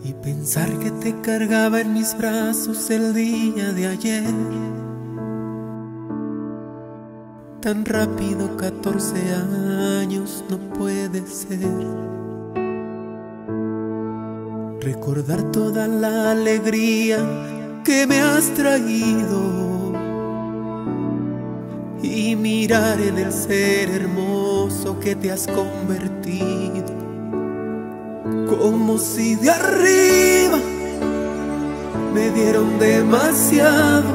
y pensar que te cargaba en mis brazos el día de ayer. Tan rápido, 14 años, no puede ser. Recordar toda la alegría que me has traído y mirar en el ser hermoso que te has convertido, como si de arriba me dieron demasiado,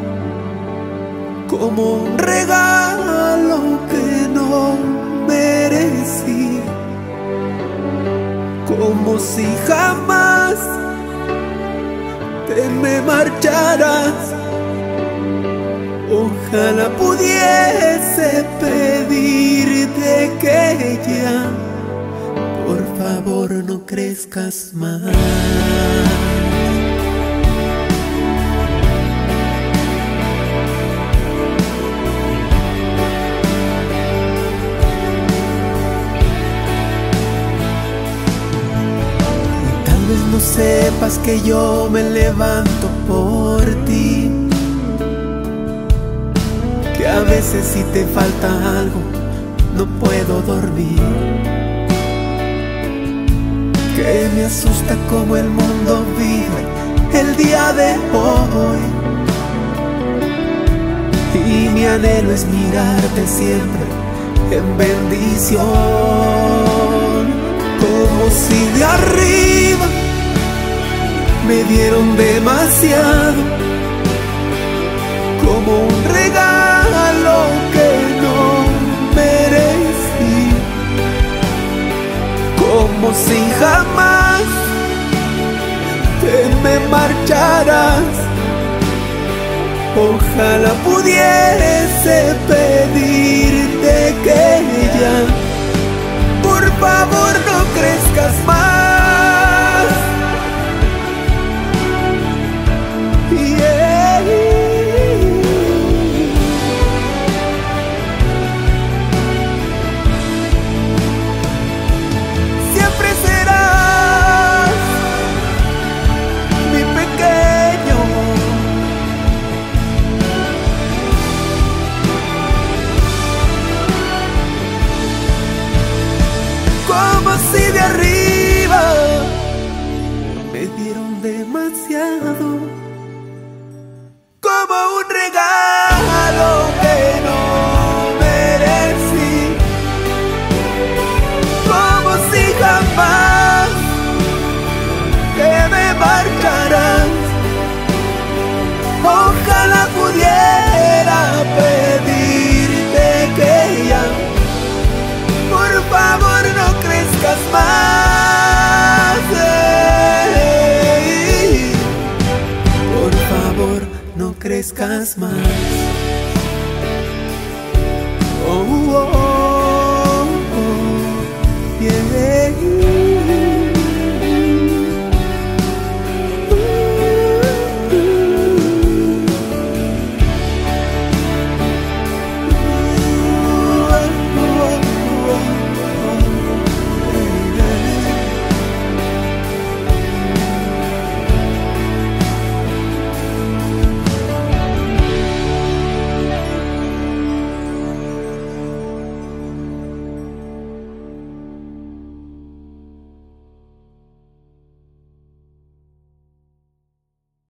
como un regalo que no merecí, como si jamás te me marcharas. Ojalá pudiese pedirte que ya, por favor, no crezcas más. Y tal vez no sepas que yo me levanto por ti, que a veces si te falta algo no puedo dormir, que me asusta como el mundo vive el día de hoy, y mi anhelo es mirarte siempre en bendición, como si de arriba me dieron demasiado, como un regalo que no merecí, como si jamás te me marcharas. Ojalá pudiese pedirte que ya, por favor, no crezcas más. Si de arriba me dieron demasiado, como un regalo que no merecí, como si jamás te me marcharas. Ojalá pudiera pedirte que ya, por favor, no crezcas más. Por favor, no crezcas más.